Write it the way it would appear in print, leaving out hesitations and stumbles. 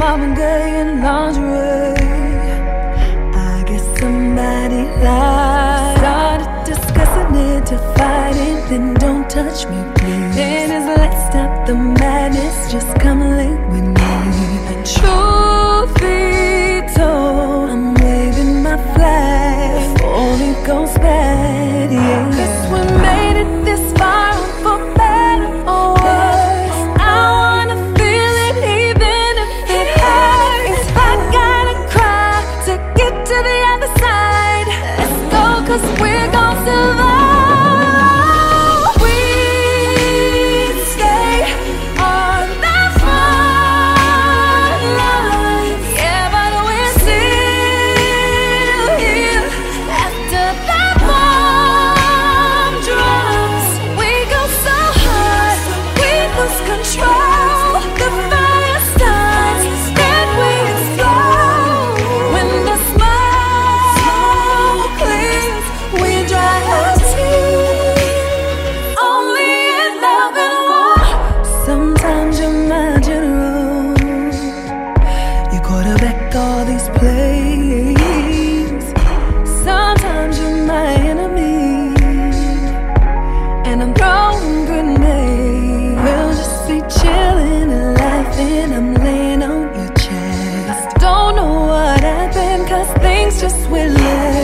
Marvin Gaye and lingerie. I guess somebody lied. Started discussing it to fight it. Then don't touch me, please. Then it's let's stop the madness. Just come late with me. And truth be told, I'm waving my flag before it goes bad, yeah. 'Cause we made it this far, for better or worse. I wanna feel it even if it hurts. I gotta cry to get to the other side. Let's go, 'cause we're gonna survive. All these plays. Sometimes you're my enemy, and I'm throwing grenades. We'll just be chilling and laughing. I'm laying on your chest. Don't know what happened, 'cause things just went left.